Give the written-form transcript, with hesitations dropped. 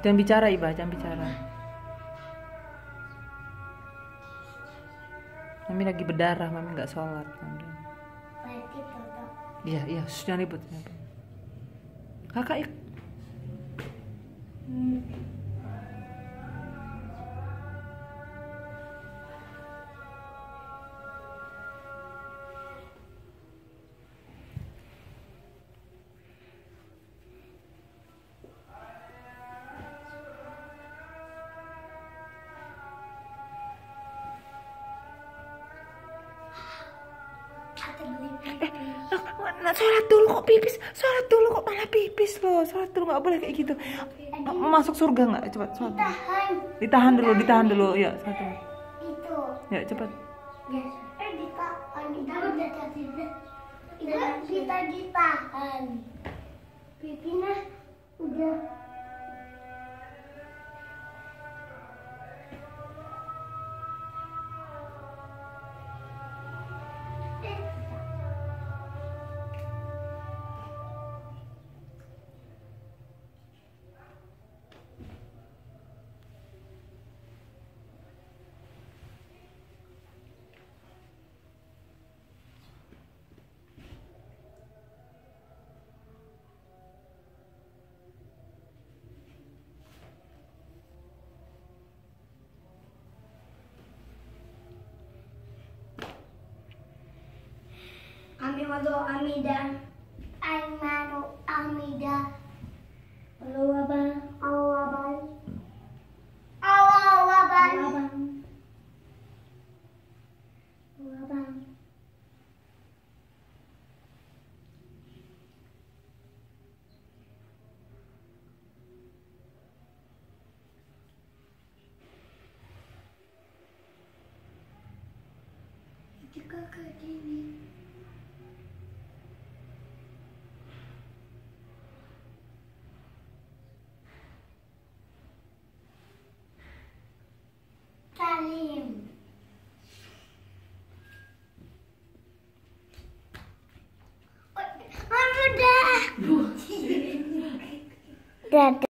Jangan bicara Iba, jangan bicara. Mami lagi berdarah, Mami nggak sholat. Berarti tutup. Iya, jangan ribut. Kakak yuk. Sholat dulu kok pipis, sholat dulu kok malah pipis loh, sholat dulu nggak boleh kayak gitu. Masuk surga nggak? Cepat sholat. Ditahan dulu, ya sholat dulu. Itu. Ya cepat. Ditahan. Pipinya udah. Amida. Aimanu Amida. Awaban. Itu kakak Dewi. Salim. Udah.